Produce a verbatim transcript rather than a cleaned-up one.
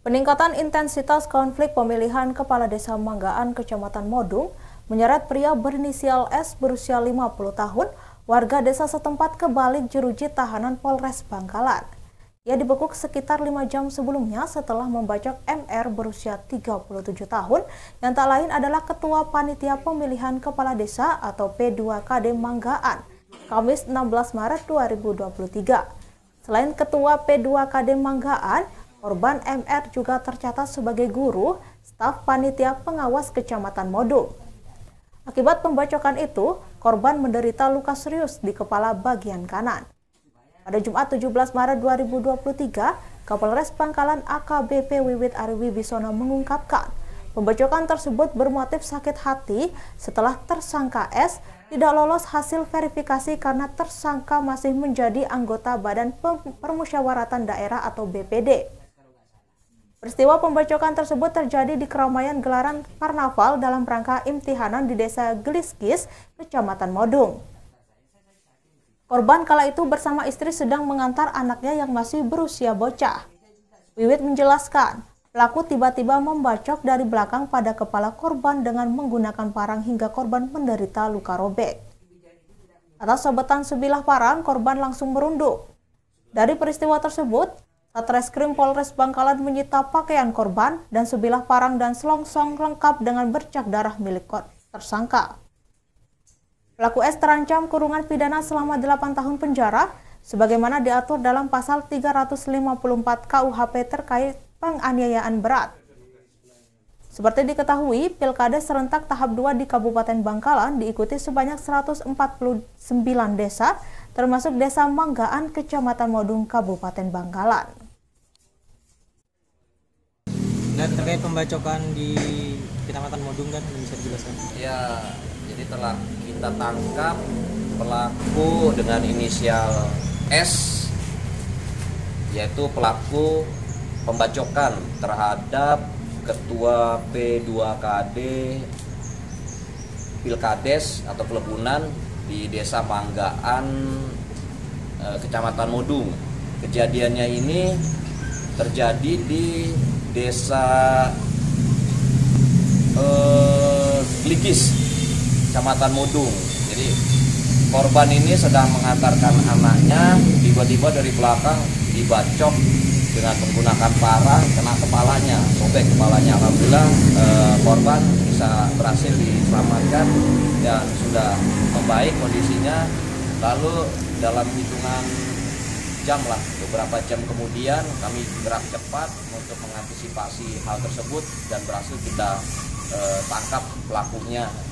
Peningkatan intensitas konflik pemilihan Kepala Desa Manggaan, Kecamatan Modung, menyeret pria berinisial S berusia lima puluh tahun, warga desa setempat ke balik jeruji tahanan Polres Bangkalan. Ia dibekuk sekitar lima jam sebelumnya setelah membacok M R berusia tiga puluh tujuh tahun, yang tak lain adalah Ketua Panitia Pemilihan Kepala Desa atau P dua K D Manggaan, Kamis enam belas Maret dua ribu dua puluh tiga. Selain Ketua P dua K D Manggaan, korban M R juga tercatat sebagai guru, staf panitia pengawas Kecamatan Modung. Akibat pembacokan itu, korban menderita luka serius di kepala bagian kanan. Pada Jumat tujuh belas Maret dua ribu dua puluh tiga, Kapolres Bangkalan A K B P Wiwit Ari Wibisono mengungkapkan, pembacokan tersebut bermotif sakit hati setelah tersangka S tidak lolos hasil verifikasi karena tersangka masih menjadi anggota Badan Permusyawaratan Daerah atau B P D. Peristiwa pembacokan tersebut terjadi di keramaian gelaran karnaval dalam rangka imtihanan di Desa Geliskis, Kecamatan Modung. Korban kala itu bersama istri sedang mengantar anaknya yang masih berusia bocah. Wiwit menjelaskan, pelaku tiba-tiba membacok dari belakang pada kepala korban dengan menggunakan parang hingga korban menderita luka robek. Atas sabetan sebilah parang, korban langsung merunduk. Dari peristiwa tersebut, Satreskrim Polres Bangkalan menyita pakaian korban dan sebilah parang dan selongsong lengkap dengan bercak darah milik tersangka. Pelaku S terancam kurungan pidana selama delapan tahun penjara, sebagaimana diatur dalam pasal tiga ratus lima puluh empat K U H P terkait penganiayaan berat. Seperti diketahui, Pilkada serentak tahap dua di Kabupaten Bangkalan diikuti sebanyak seratus empat puluh sembilan desa, termasuk Desa Manggaan, Kecamatan Modung, Kabupaten Bangkalan. Dan terkait pembacokan di Kecamatan Modung kan bisa dijelaskan? Ya, jadi telah kita tangkap pelaku dengan inisial S, yaitu pelaku pembacokan terhadap Ketua P dua K D Pilkades atau Pelebunan di Desa Manggaan, Kecamatan Modung. Kejadiannya ini terjadi di Desa eh, Gligis, Kecamatan Modung. Jadi korban ini sedang mengantarkan anaknya, tiba-tiba dari belakang dibacok dengan menggunakan parang, kena kepalanya, sobek kepalanya. Alhamdulillah eh, korban bisa berhasil diselamatkan dan sudah membaik kondisinya. Lalu dalam hitungan jam lah, beberapa jam kemudian kami gerak cepat untuk mengantisipasi hal tersebut dan berhasil kita eh, tangkap pelakunya.